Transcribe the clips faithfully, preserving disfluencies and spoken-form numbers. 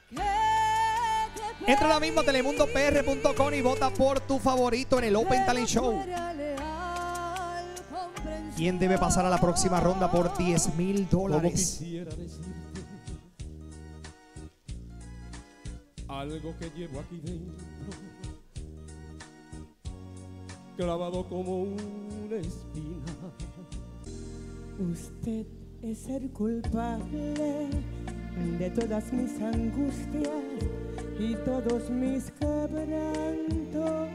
Entra ahora mismo a telemundo p r punto com y vota por tu favorito en el Open Talent Show. ¿Quién debe pasar a la próxima ronda por diez mil dólares? Algo que llevo aquí dentro, clavado como una espina. Usted es el culpable de todas mis angustias y todos mis quebrantos.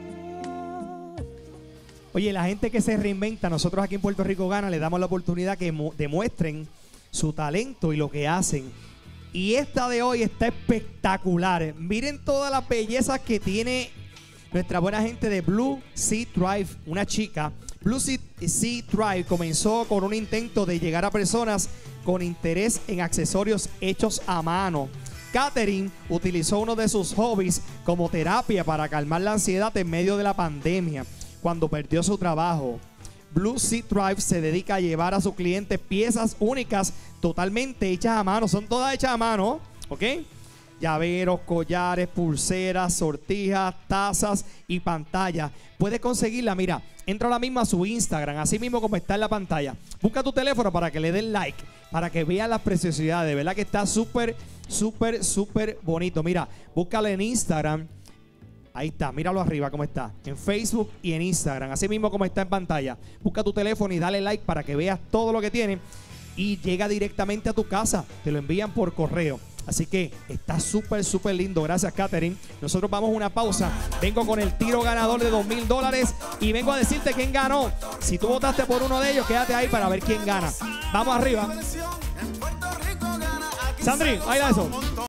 Oye, la gente que se reinventa, nosotros aquí en Puerto Rico Gana, le damos la oportunidad que demuestren su talento y lo que hacen. Y esta de hoy está espectacular. Miren todas las bellezas que tiene nuestra buena gente de Blue Sea Drive, una chica. Blue Sea Drive comenzó con un intento de llegar a personas con interés en accesorios hechos a mano. Catherine utilizó uno de sus hobbies como terapia para calmar la ansiedad en medio de la pandemia, cuando perdió su trabajo. Blue Sea Drive se dedica a llevar a sus clientes piezas únicas totalmente hechas a mano. Son todas hechas a mano, ¿ok? Llaveros, collares, pulseras, sortijas, tazas y pantallas. Puedes conseguirla, mira, entra ahora mismo a su Instagram, así mismo como está en la pantalla. Busca tu teléfono para que le den like, para que vean las preciosidades. De verdad que está súper, súper, súper bonito. Mira, búscalo en Instagram. Ahí está, míralo arriba cómo está. En Facebook y en Instagram, así mismo como está en pantalla. Busca tu teléfono y dale like para que veas todo lo que tiene. Y llega directamente a tu casa. Te lo envían por correo. Así que está súper, súper lindo. Gracias, Catherine. Nosotros vamos a una pausa. Vengo con el tiro ganador de dos mil dólares. Y vengo a decirte quién ganó. Si tú votaste por uno de ellos, quédate ahí para ver quién gana. Vamos arriba. Sandri, baila eso.